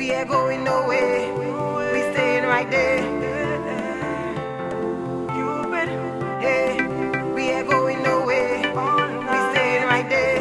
We ain't going nowhere. We staying right there. Hey, we ain't going nowhere. We staying right there.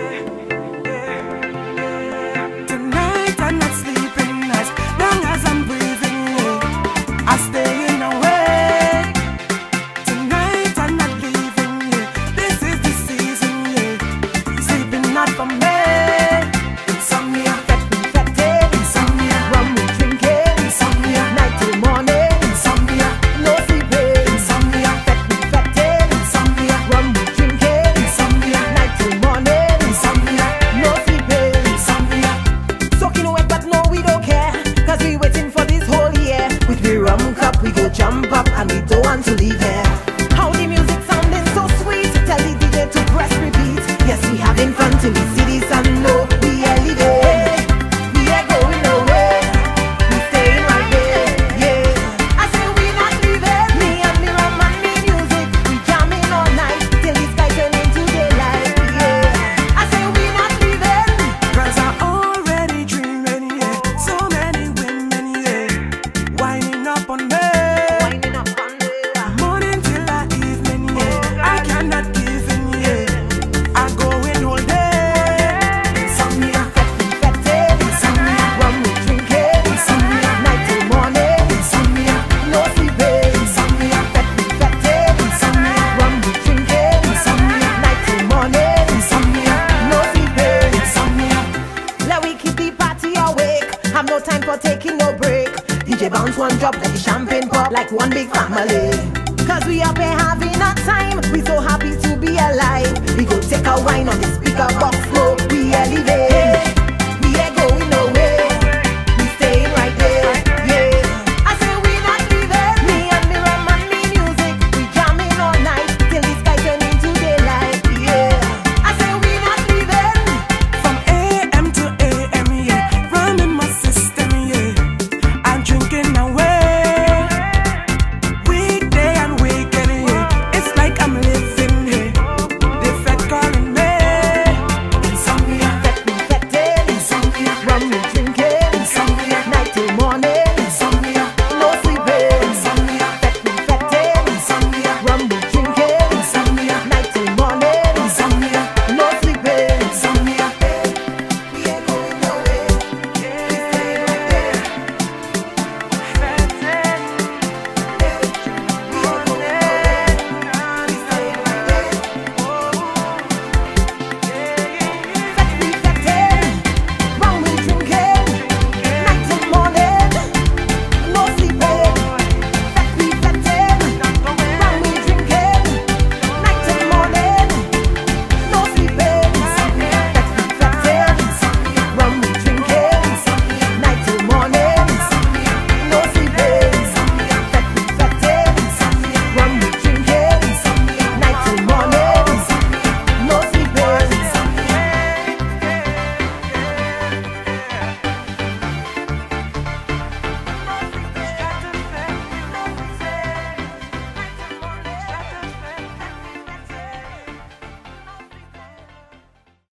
Tonight I'm not sleeping as long as I'm breathing. Yeah. I'm staying away. Tonight I'm not leaving. Yeah. This is the season. Yeah. Sleeping not for me. Insomnia, infected. Insomnia, rum we drinking. Insomnia, night till morning. Insomnia, no sleeping. Insomnia, infected. Insomnia, rum we drinking. Insomnia, night till morning. Insomnia, no sleeping. Insomnia, Soaking wet, but no, we don't care. Cause we waiting for this whole year. With the rum cup, we go jump up and we don't want to leave here. How the music sounding so sweet. Tell the DJ to press repeat. Yes, we having fun till we see the sun. No, we are leaving. We are going nowhere. We staying right there. Yeah, I say we not leaving. Me and the rum and the music, we jamming all night till the sky turn into daylight. Yeah, I say we not leaving. cause I'm already dreaming. Yeah. So many women, yeah, winding up on me. Winding up on the Morning till the evening, yeah. I cannot give in, yeah. I go in all day. Insomnia, infected. insomnia, Rum we drinking. insomnia, Night till morning. insomnia, No sleeping. insomnia, Infected. insomnia, Rum we drinking. insomnia, Night till morning. insomnia, No sleeping. insomnia. Let we keep the party awake. Have no time for taking no break. DJ bounce one drop, let the champagne pop like one big family. Cause we up here having a time. We so happy to be alive. We go take a wine on the speaker box floor. We are living.